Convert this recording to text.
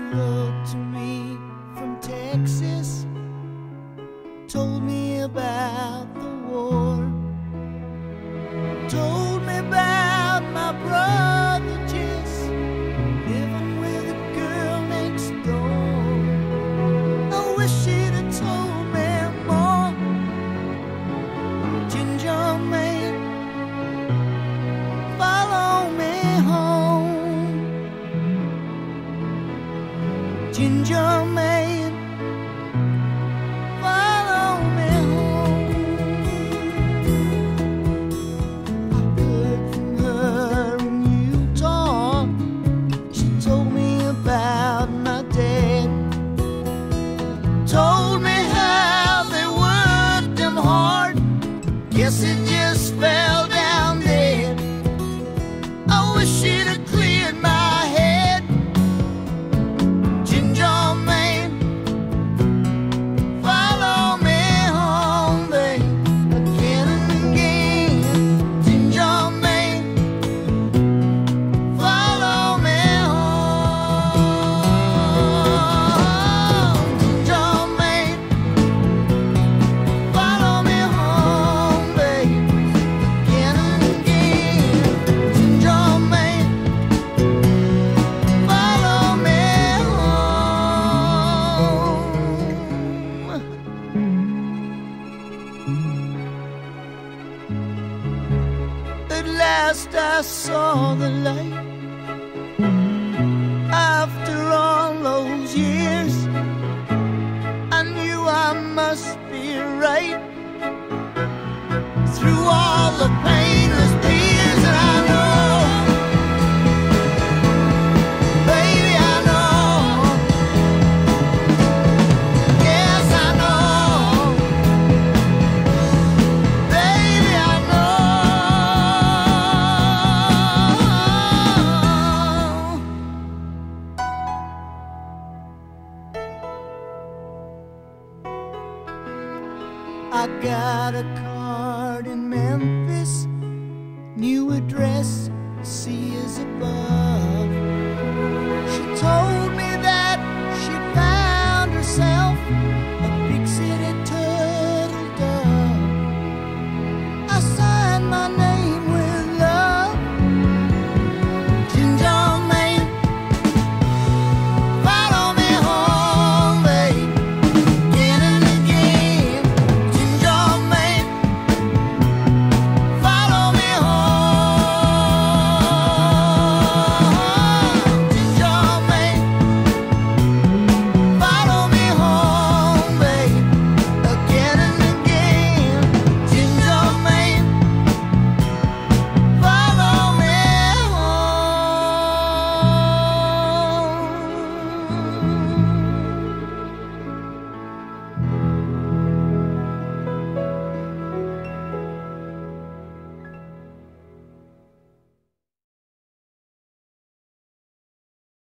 wrote to me from Texas, told me about the war, told me about my brother Jess living with a girl next door. I wish she'd have told me more. Ginger man, follow me home. Ginger man, follow me home. I heard from her in Utah. She told me about my dad, told me how they worked him hard. Guess he just fell down dead. I wish she'd have cleared my head. Ginger man, follow me home, babe, again and again. Ginger man, follow me home. Ginger man, follow me home, babe, again and again. Ginger man, follow me home. At last I saw the light. After all those years, I knew I must be right. Through all the painless tears, and I know, baby, I know, yes, I know, baby, I know. I got a card in Memphis, new address, see is above.